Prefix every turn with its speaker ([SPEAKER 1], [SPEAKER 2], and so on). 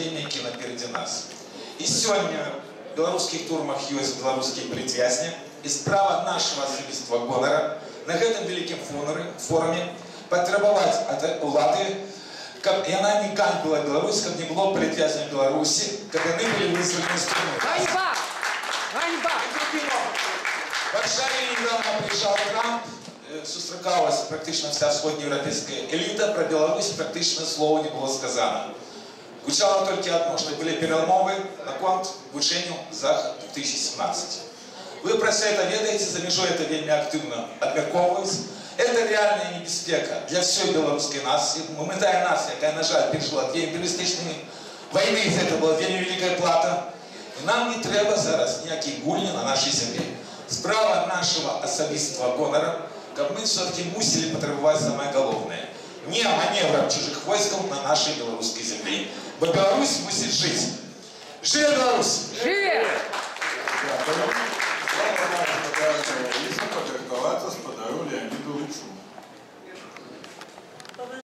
[SPEAKER 1] падзеянні, які наперадзе нас. І сёння в беларускіх турмах ёсць беларускія палітвязні, і справа нашего асабістага гонара на гэтым вялікім форуме патрабаваць ад улады, каб яна не ганьбіла Беларусь, каб не было палітвязняў Беларусі, каб яны былі вызвалены з турмы.
[SPEAKER 2] Ганьба! Ганьба!
[SPEAKER 1] В Варшаве недавно приезжал Трамп, сустракалась практично вся всходнеевропейская элита, про Беларусь практично слова не было сказано. Гучало только одно, что были перемовы на конт вучению Захад 2017. Вы про все это ведаете, за межой это вельми активно обмерковывается. Это реальная небеспека для всей белорусской нации. Моментальная нация, которая, на жаль, пережила две империалистичные войны, и это была вельми великая плата. И нам не треба зараз ніякі гульні на нашей земле. Справа нашего особистого гонора, как мы все-таки мусили потребовать самое главное. Не маневром чужих войсков на нашей белорусской земле. Бо Беларусь мусит жить. Живе Беларусь!
[SPEAKER 2] Живе!
[SPEAKER 3] Если подорваться с подару Леониду Лучу.